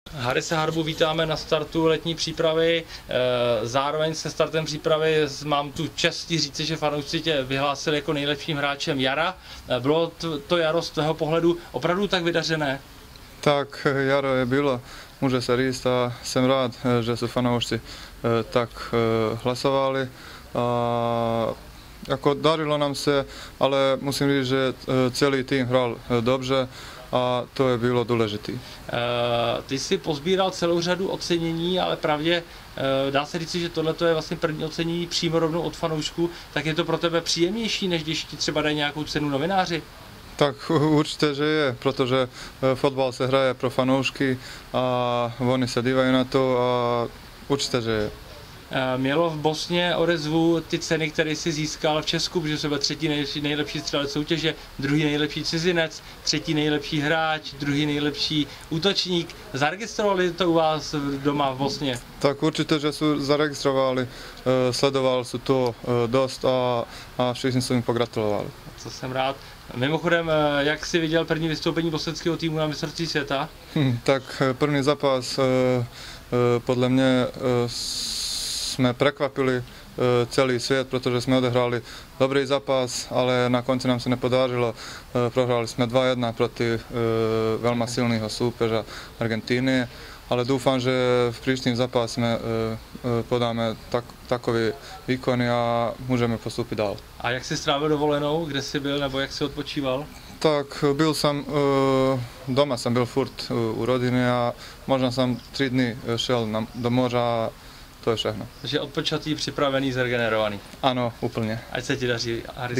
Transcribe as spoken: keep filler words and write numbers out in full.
Harise Harbu vítáme na startu letní přípravy. Zároveň se startem přípravy mám tu čest říci, že fanoušci tě vyhlásili jako nejlepším hráčem jara. Bylo to jaro z tvého pohledu opravdu tak vydařené? Tak, jaro je bilo, může se říct a jsem rád, že jsou fanoušci tak hlasovali. A jako darilo nám se, ale musím říct, že celý tým hrál dobře a to je bylo důležité. Ty jsi pozbíral celou řadu ocenění, ale pravdě dá se říct, že tohle je vlastně první ocenění přímo rovnou od fanoušků, tak je to pro tebe příjemnější, než když ti třeba dají nějakou cenu novináři? Tak určitě, že je, protože fotbal se hraje pro fanoušky a oni se dívají na to a určitě, že je. Mělo v Bosně odezvu ty ceny, které jsi získal v Česku, protože jsi byl třetí nejlepší, nejlepší střelec soutěže, druhý nejlepší cizinec, třetí nejlepší hráč, druhý nejlepší útočník. Zaregistrovali to u vás doma v Bosně? Tak určitě, že jsou zaregistrovali, sledovali jsou to dost a, a všichni jsou jim pogratulovali. Co jsem rád. Mimochodem, jak jsi viděl první vystoupení bosenského týmu na mistrovství světa? Hm, tak první zápas podle mě jsme prekvapili celý svět, protože jsme odehrali dobrý zápas, ale na konci nám se nepodařilo. Prohrali jsme dva jedna proti velmi silného soupeře Argentíny, ale doufám, že v příštím zápase podáme tak, takový výkon a můžeme postupit dál. A jak jsi strávil dovolenou? Kde jsi byl nebo jak jsi odpočíval? Tak byl jsem doma, jsem byl furt u rodiny a možná jsem tři dny šel do moře. To je všechno. Takže odpočatý, připravený, zregenerovaný. Ano, úplně. Ať se ti daří, Haris.